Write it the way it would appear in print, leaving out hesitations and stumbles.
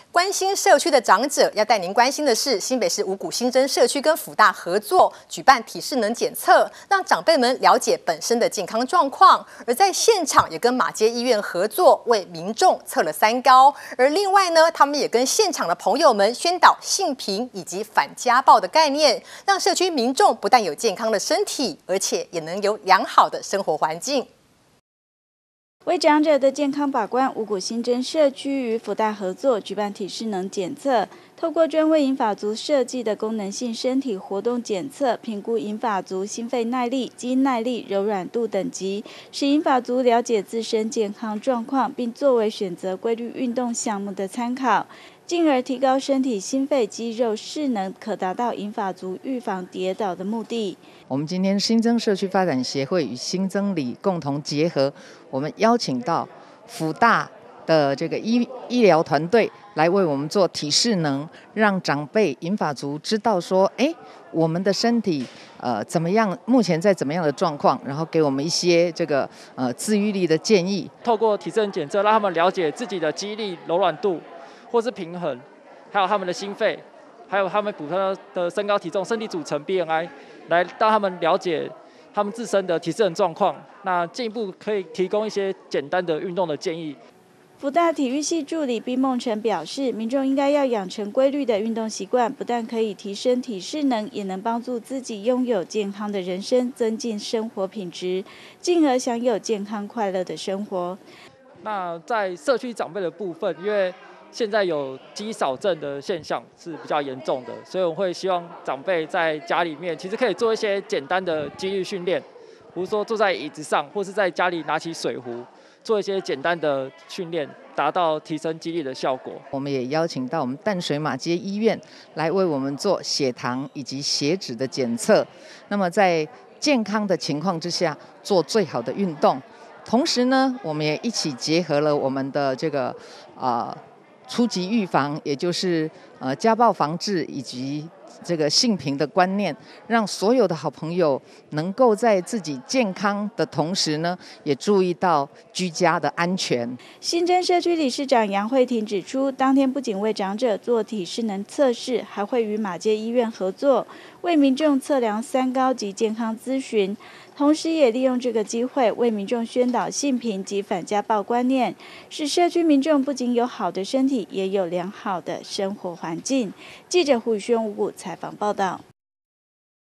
关心社区的长者，要带您关心的是，新北市五股新增社区跟辅大合作举办体适能检测，让长辈们了解本身的健康状况。而在现场也跟马偕医院合作，为民众测了3高。而另外呢，他们也跟现场的朋友们宣导性平以及反家暴的概念，让社区民众不但有健康的身体，而且也能有良好的生活环境。 为长者的健康把关，五股新增社区与辅大合作举办体适能检测，透过专为银发族设计的功能性身体活动检测，评估银发族心肺耐力、肌耐力、柔软度等级，使银发族了解自身健康状况，并作为选择规律运动项目的参考，进而提高身体心肺肌肉势能，可达到银发族预防跌倒的目的。 我们今天新增社区发展协会与新增里共同结合，我们邀请到辅大的这个医疗团队来为我们做体适能，让长辈银发族知道说，我们的身体怎么样，目前在怎么样的状况，然后给我们一些这个自愈力的建议。 透过体适能检测，让他们了解自己的肌力、柔软度或是平衡，还有他们的心肺，还有他们普通的身高体重、身体组成 BMI。来让他们了解他们自身的体适能状况，那进一步可以提供一些简单的运动的建议。 辅大体育系助理毕梦辰表示，民众应该要养成规律的运动习惯，不但可以提升体适能，也能帮助自己拥有健康的人生，增进生活品质，进而享有健康快乐的生活。 那在社区长辈的部分，因为现在有肌少症的现象是比较严重的，所以我会希望长辈在家里面其实可以做一些简单的肌力训练，比如说坐在椅子上，或是在家里拿起水壶，做一些简单的训练，达到提升肌力的效果。 我们也邀请到我们淡水马偕医院来为我们做血糖以及血脂的检测，那么在健康的情况之下做最好的运动，同时呢，我们也一起结合了我们的这个初级预防，也就是家暴防治以及这个性平的观念，让所有的好朋友能够在自己健康的同时呢，也注意到居家的安全。 新增社区理事长杨慧婷指出，当天不仅为长者做体适能测试，还会与马偕医院合作，为民众测量3高及健康咨询。同时也利用这个机会为民众宣导性平及反家暴观念，使社区民众不仅有好的身体，也有良好的生活环境。记者胡宇轩五股采访报道。